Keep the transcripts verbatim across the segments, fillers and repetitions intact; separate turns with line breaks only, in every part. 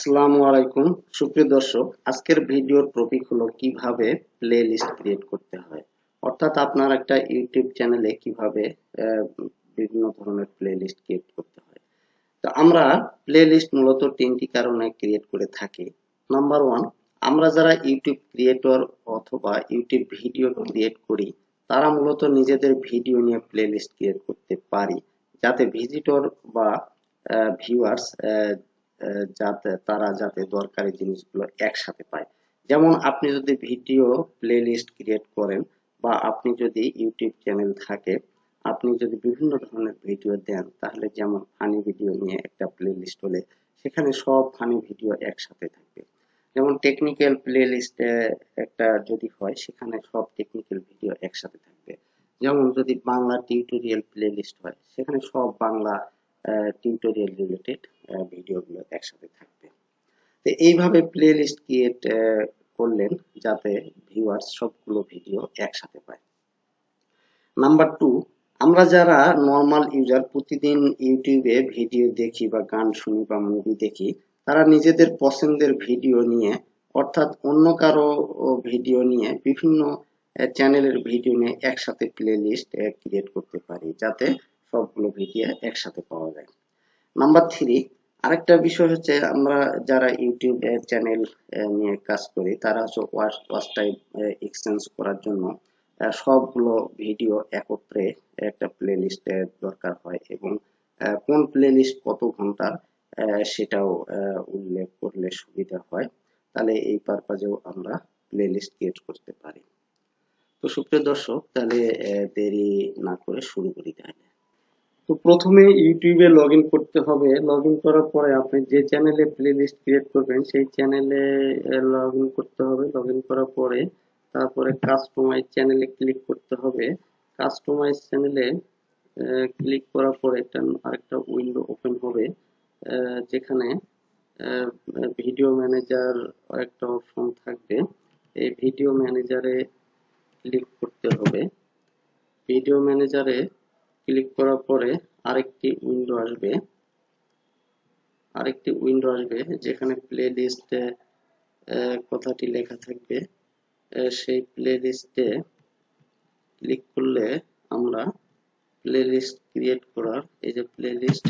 আসসালামু আলাইকুম সুপ্রিয় দর্শক, আজকের ভিডিওর টপিক হলো কিভাবে প্লে লিস্ট ক্রিয়েট করতে হয়। অর্থাৎ আপনার একটা ইউটিউব চ্যানেলে কিভাবে আহ, বিভিন্ন ধরনের প্লে লিস্ট ক্রিয়েট করতে হয়। তো আমরা প্লে লিস্ট মূলত তিনটি কারণে ক্রিয়েট করে থাকি। নাম্বার ওয়ান, আমরা যারা ইউটিউব ক্রিয়েটর অথবা ইউটিউব ভিডিও ক্রিয়েট করি, তারা মূলত নিজেদের ভিডিও নিয়ে প্লে লিস্ট ক্রিয়েট করতে পারি, যাতে ভিজিটর বা ভিউয়ার্স যাতে তারা যাতে দরকারি জিনিসগুলো একসাথে পায়। যেমন আপনি যদি ভিডিও প্লে লিস্ট ক্রিয়েট করেন বা আপনি যদি ইউটিউব চ্যানেল থাকে, আপনি যদি বিভিন্ন ধরনের ভিডিও দেন, তাহলে যেমন ফানি ভিডিও নিয়ে একটা প্লে লিস্ট হলে সেখানে সব ফানি ভিডিও একসাথে থাকবে। যেমন টেকনিক্যাল প্লে লিস্ট একটা যদি হয়, সেখানে সব টেকনিক্যাল ভিডিও একসাথে থাকবে। যেমন যদি বাংলা টিউটোরিয়াল প্লে লিস্ট হয়, সেখানে সব বাংলা টিউটোরিয়াল রিলেটেড ভিডিওগুলো একসাথে থাকবে। তো এইভাবে প্লে লিস্ট ক্রিয়েট করলেন যাতে ভিউয়ার্স সবগুলো ভিডিও একসাথে পায়। নাম্বার টু, আমরা যারা নর্মাল ইউজার প্রতিদিন ইউটিউবে ভিডিও দেখি বা গান শুনি বা মুভি দেখি, তারা নিজেদের পছন্দের ভিডিও নিয়ে, অর্থাৎ অন্য কারো ভিডিও নিয়ে, বিভিন্ন চ্যানেলের ভিডিও নিয়ে একসাথে প্লে লিস্ট ক্রিয়েট করতে পারি, যাতে সবগুলো ভিডিও একসাথে পাওয়া যায়। নাম্বার থ্রি, আরেকটা বিষয় হচ্ছে, আমরা যারা ইউটিউব চ্যানেল নিয়ে কাজ করি, তারা হচ্ছে ওয়াচ ওয়াচ টাইম এক্সচেঞ্জ করার জন্য আহ, সবগুলো ভিডিও একত্রে একটা প্লে লিস্টের দরকার হয়, এবং আহ, কোন প্লে লিস্ট কত ঘন্টার আহ, সেটাও আহ, উল্লেখ করলে সুবিধা হয়। তাহলে এই পারপাজেও আমরা প্লে লিস্ট ক্রিয়েট করতে পারি। তো সুপ্রিয় দর্শক, তাহলে আহ, দেরি না করে শুরু করি তাহলে। তো প্রথমে ইউটিউবে লগ ইন করতে হবে। লগ ইন করার পরে আপনি যে চ্যানেলে প্লে লিস্ট ক্রিয়েট করবেন সেই চ্যানেলে লগ ইন করতে হবে। লগ ইন করার পরে তারপরে কাস্টমাইজ চ্যানেলে ক্লিক করতে হবে। কাস্টমাইজ চ্যানেলে ক্লিক করার পরে একটা আরেকটা উইন্ডো ওপেন হবে, আহ, যেখানে ভিডিও ম্যানেজার একটা অপশন থাকবে। এই ভিডিও ম্যানেজারে ক্লিক করতে হবে। ভিডিও ম্যানেজারে ক্লিক করার পরে আরেকটি উইন্ডো আসবে আরেকটি উইন্ডো আসবে যেখানে প্লে লিস্টে কথাটি লেখা থাকবে। আহ, সেই প্লে লিস্টে ক্লিক করলে আমরা প্লে লিস্ট ক্রিয়েট করার, এই যে প্লে লিস্ট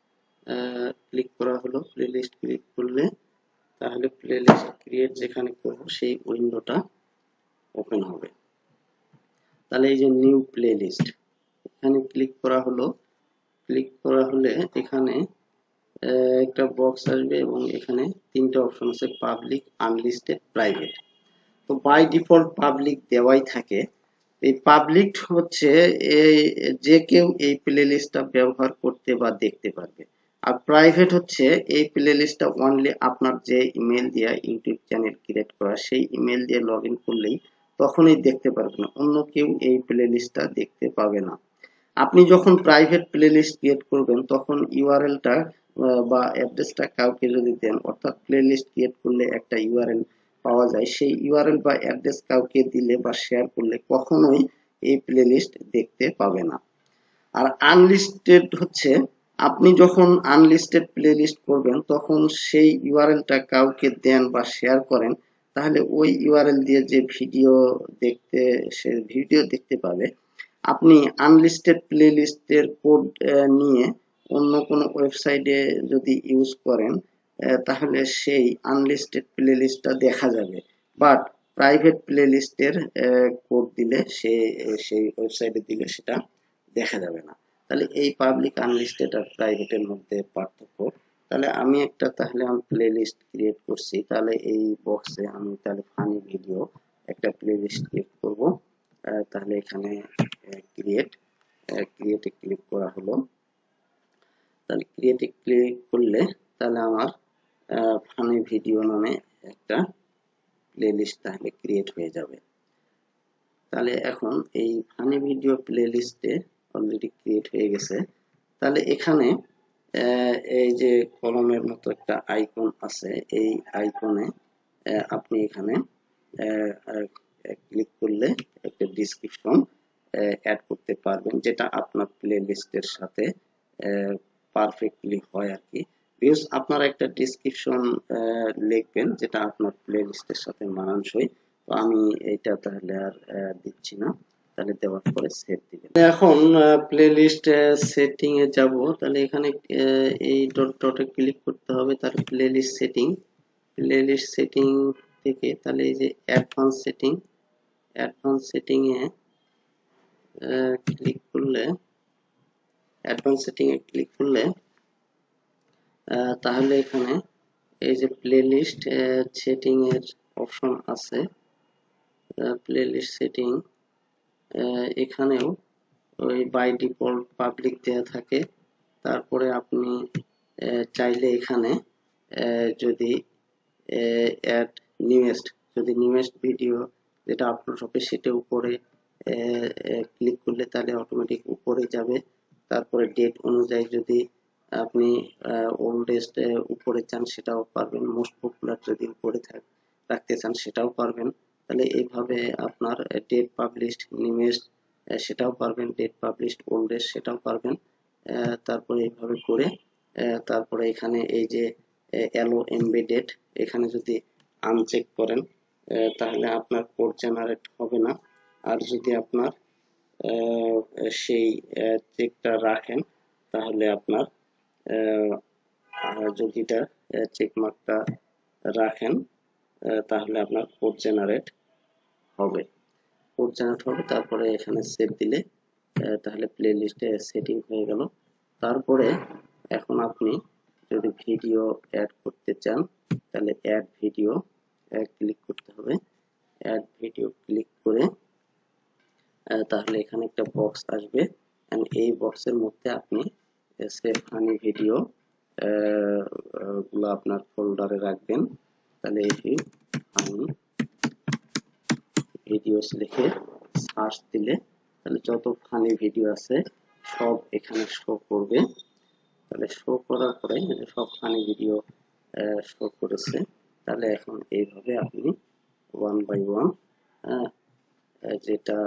ক্লিক করা হলো, প্লে লিস্ট ক্লিক করলে তাহলে প্লে লিস্ট ক্রিয়েট যেখানে করব সেই উইন্ডোটা ওপেন হবে। তাহলে এই যে নিউ প্লে লিস্ট, এখানে ক্লিক করা হলো। ক্লিক করা হলে এখানে একটা বক্স আসবে এবং এখানে তিনটা অপশন আছে, পাবলিক, আনলিস্টেড, প্রাইভেট। তো বাই ডিফল্ট পাবলিক দেওয়াই থাকে। এই পাবলিক হচ্ছে এই যে কেউ এই প্লে লিস্টটা ব্যবহার করতে বা দেখতে পারবে, আর প্রাইভেট হচ্ছে এই প্লে লিস্টটা অনলি আপনার যে ইমেল দিয়ে ইউটিউব চ্যানেল ক্রিয়েট করা, সেই ইমেল দিয়ে লগ ইন করলেই তখনই দেখতে পারবেন, অন্য কেউ এই প্লে লিস্টটা দেখতে পাবে না। আপনি যখন প্রাইভেট প্লে লিস্ট ক্রিয়েট করবেন, তখন ইউআরএলটা বা অ্যাড্রেসটা কাউকে যদি দেন, অর্থাৎ প্লে লিস্ট ক্রিয়েট করলে একটা ইউআরএল পাওয়া যায়, সেই ইউআরএল বা অ্যাড্রেস কাউকে দিলে বা শেয়ার করলে কখনোই এই প্লে লিস্ট দেখতে পাবে না। আর আনলিস্টেড হচ্ছে, আপনি যখন আনলিস্টেড প্লে লিস্ট করবেন, তখন সেই ইউআরএলটা কাউকে দেন বা শেয়ার করেন, তাহলে ওই ইউআরএল দিয়ে যে ভিডিও দেখতে সে ভিডিও দেখতে পাবে। আপনি আনলিস্টেড প্লে লিস্টের কোড নিয়ে অন্য কোনো ওয়েবসাইটে যদি ইউজ করেন, তাহলে সেই আনলিস্টেড প্লে লিস্টটা দেখা যাবে, বাট প্রাইভেট প্লে লিস্টের কোড দিলে সে সেই ওয়েবসাইটে দিলে সেটা দেখা যাবে না। তাহলে এই পাবলিক, আনলিস্টেড আর প্রাইভেটের মধ্যে পার্থক্য। তাহলে আমি একটা তাহলে আমি প্লে লিস্ট ক্রিয়েট করছি, তাহলে এই বক্সে আমি তাহলে ফানি ভিডিও একটা প্লে লিস্ট ক্রিয়েট করব। তাহলে এখানে ক্রিয়েট ক্রিয়েটে ক্লিক করা হলো। তাহলে ক্রিয়েটে ক্লিক করলে তাহলে আমার ফানি ভিডিও নামে একটা প্লে লিস্ট তাহলে ক্রিয়েট হয়ে যাবে। তাহলে এখন এই ফানি ভিডিও প্লে লিস্টে অলরেডি ক্রিয়েট হয়ে গেছে। তাহলে এখানে এই যে কলমের মতো একটা আইকন আছে, এই আইকনে আপনি এখানে ক্লিক করলে একটা ডেসক্রিপশন অ্যাড করতে পারবেন, যেটা আপনার প্লে লিস্টের সাথে পারফেক্টলি হয় আর কি। ভিউজ আপনারা একটা ডিসক্রিপশন লিখবেন যেটা আপনার প্লে লিস্টের সাথে মানানসই। তো আমি এইটা তাহলে আর আহ, দিচ্ছি না, তাহলে দেওয়ার পরে সেভ দিবেন। এখন প্লে লিস্ট সেটিং এ যাব, তাহলে এখানে আহ, এই ডট ডটে ক্লিক করতে হবে, তার playlist setting, playlist setting থেকে তাহলে এই যে অ্যাডভান্স সেটিং, অ্যাডভান্স সেটিং এ ক্লিক করলে, অ্যাডভান্স সেটিং এ ক্লিক করলে আহ, তাহলে এখানে এই যে প্লে লিস্ট সেটিং এর অপশন আছে, প্লে লিস্ট সেটিং এখানেও ওই বাই ডিফল্ট পাবলিক দেয়া থাকে। তারপরে আপনি আহ, চাইলে এখানে আহ, যদি অ্যাড নিউয়েস্ট, যদি নিউয়েস্ট ভিডিও যেটা আপলোড হবে সেটা উপরে ক্লিক করলে তাহলে অটোমেটিক উপরে যাবে। তারপরে ডেট অনুযায়ী যদি আপনি ওল্ডেস্ট উপরে চান সেটাও পারবেন, মোস্ট পপুলার যদি উপরে থাক রাখতে চান সেটাও পারবেন। তাহলে এইভাবে আপনার ডেট পাবলিশড নিউয়েস্ট সেটাও পারবেন, ডেট পাবলিশড ওল্ডেস্ট সেটাও পারবেন। আহ, তারপরে এইভাবে করে আহ, তারপরে এখানে এই যে অ্যালো এমবেডেড, এখানে যদি আনচেক করেন আহ, তাহলে আপনার কোড জেনারেট হবে না। আর যদি আপনার আহ, সেই চেকটা রাখেন তাহলে আপনার আহ, আর যদি এটা চেক মার্কটা রাখেন আহ, তাহলে আপনার কোড জেনারেট হবে, কোড জেনারেট হবে। তারপরে এখানে সেভ দিলে আহ, তাহলে প্লে লিস্টে সেটিং হয়ে গেল। তারপরে এখন আপনি যদি ভিডিও অ্যাড করতে চান তাহলে অ্যাড ভিডিও ক্লিক করতে হবে। অ্যাড ভিডিও ক্লিক করে আহ, তাহলে এখানে একটা বক্স আসবে, and এই বক্সের মধ্যে আপনি সেভ ফানি ভিডিও গুলো আপনার ফোল্ডারে রাখবেন। তাহলে এই ফানি ভিডিওস লিখে সার্চ দিলে তাহলে যত ফানি ভিডিও আছে সব এখানে শো করবে। তাহলে শো করার পরে সব ফানি ভিডিও শো করেছে। তাহলে এখন এইভাবে আপনি ওয়ান বাই ওয়ান যেটা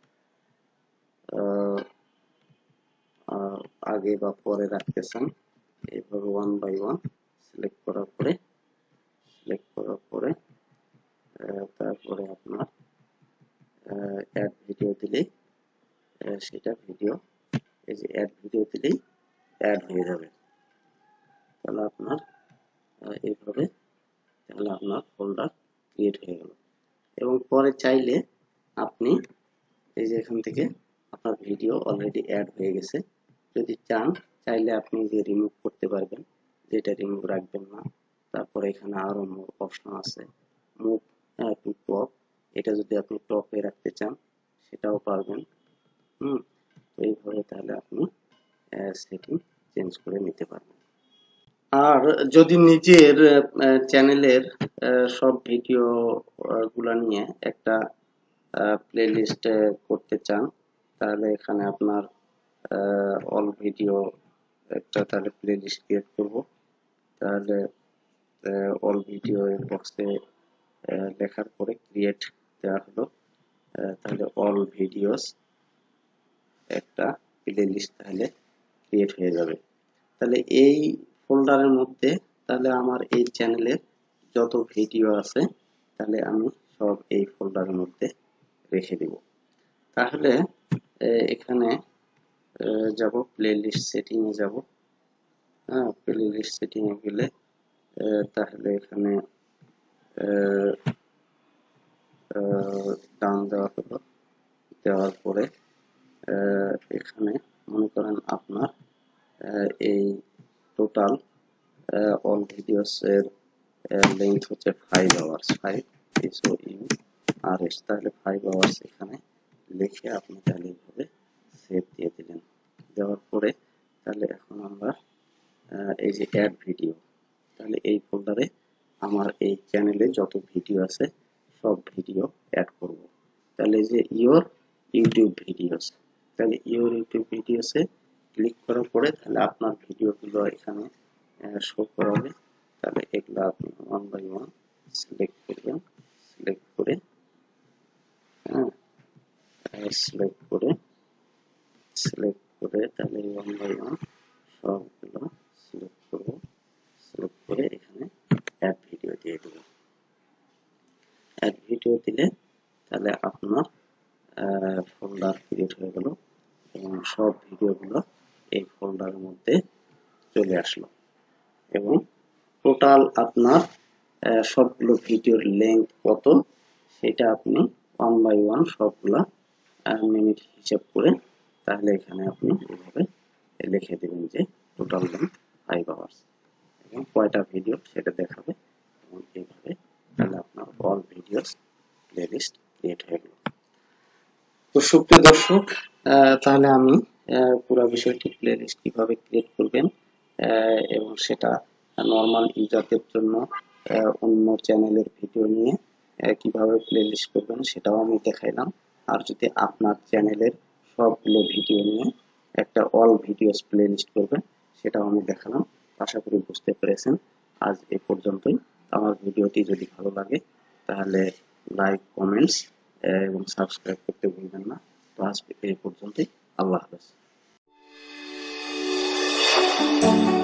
আহ, আহ, আগে বা পরে রাখতে চান এইভাবে ওয়ান বাই ওয়ান সিলেক্ট করার পরে, সিলেক্ট করার পরে আহ, তারপরে আপনার অ্যাড ভিডিও দিলেই আহ, সেটা ভিডিও, এই যে অ্যাড ভিডিও দিলেই অ্যাড হয়ে যাবে। তাহলে আপনার আহ, এইভাবে তাহলে আপনার ফোল্ডার ক্রিয়েট হয়ে গেল। এবং পরে চাইলে আপনি এই যে এখান থেকে আপনার ভিডিও অলরেডি অ্যাড হয়ে গেছে, যদি চান চাইলে আপনি যে রিমুভ করতে পারবেন, যেটা রিমুভ রাখবেন না। তারপরে এখানে আরো অপশন আছে, মুভ টু টপ, এটা যদি আপনি টপে রাখতে চান সেটাও পারবেন। হুম, তো এইভাবে তাহলে আপনি সেটিং চেঞ্জ করে নিতে পারবেন। আর যদি নিজের চ্যানেলের সব ভিডিও গুলা নিয়ে একটা প্লে লিস্ট করতে চান তাহলে এখানে আপনার অল ভিডিও একটা তাহলে প্লে লিস্ট ক্রিয়েট করব। তাহলে অল ভিডিও এর বক্সে লেখার পরে ক্রিয়েট দেওয়া হলো, আহ, তাহলে অল ভিডিওস একটা প্লে লিস্ট তাহলে ক্রিয়েট হয়ে যাবে। তাহলে এই ফোল্ডারের মধ্যে তাহলে আমার এই চ্যানেলের যত ভিডিও আছে তাহলে আমি সব এই ফোল্ডারের মধ্যে রেখে দিব। তাহলে আহ, এখানে আহ, যাব প্লে লিস্ট সেটিং এ যাব। হ্যাঁ, প্লে লিস্ট সেটিং এ গেলে আহ, তাহলে এখানে ডান দেওয়া হলো, দেওয়ার পরে আহ, এখানে মনে করেন আপনার আহ, এই টোটাল অল ভিডিওস এর লেন্থ হচ্ছে five hours, five S O U R S, তাহলে ফাইভ আওয়ার্স এখানে লিখে আপনি তাহলে এইভাবে সেভ দিয়ে দিলেন। দেওয়ার পরে তাহলে এখন আমরা আহ, এই যে অ্যাড ভিডিও, তাহলে এই ফোল্ডারে আমার এই চ্যানেলে যত ভিডিও আছে সব ভিডিও অ্যাড করব। তাহলে এই যে ইওর ইউটিউব ভিডিওস, তাহলে ইওর ইউটিউব ভিডিওসে ক্লিক করার পরে তাহলে আপনার ভিডিওগুলো এখানে শো করাবে। তাহলে এগুলো আপনি ওয়ান বাই ওয়ান সিলেক্ট করবেন, সিলেক্ট করে হ্যাঁ সিলেক্ট করে সিলেক্ট করে তাহলে ওয়ান বাই ওয়ান সবগুলো সিলেক্ট করব। ভিডিও দিলে তাহলে আপনার ফোল্ডার ক্রিয়েট হয়ে গেল এবং সব ভিডিওগুলো এই ফোল্ডারের মধ্যে চলে আসলো এবং টোটাল আপনার সবগুলো ভিডিওর লেন্থ কত সেটা আপনি ওয়ান বাই ওয়ান সবগুলা মিনিট হিসাব করে তাহলে এখানে আপনি এইভাবে লিখে দিবেন যে টোটাল লেন্থ ফাইভ আওয়ার্স এবং কয়টা ভিডিও সেটা দেখাবে এবং এইভাবে তাহলে আপনার অল ভিডিওস প্লেলিস্ট ক্রিয়েট হয়ে গেল। তো সুপ্রিয় দর্শক, তাহলে আমি পুরো বিষয়টি প্লেলিস্ট কিভাবে ক্রিয়েট করবেন এবং সেটা নরমাল ইউজারদের জন্য অন্য চ্যানেলের ভিডিও নিয়ে কিভাবে প্লেলিস্ট করবেন সেটাও আমি দেখাইলাম। আর যদি আপনার চ্যানেলের সবগুলো ভিডিও নিয়ে একটা অল ভিডিওস প্লেলিস্ট করবেন সেটাও আমি দেখালাম। আশা করি বুঝতে পেরেছেন। আজ এই পর্যন্তই। আমার ভিডিওটি যদি ভালো লাগে তাহলে লাইক, কমেন্টস এবং সাবস্ক্রাইব করতে ভুলবেন না। তো আজ এই পর্যন্তই। আল্লাহ হাফেজ।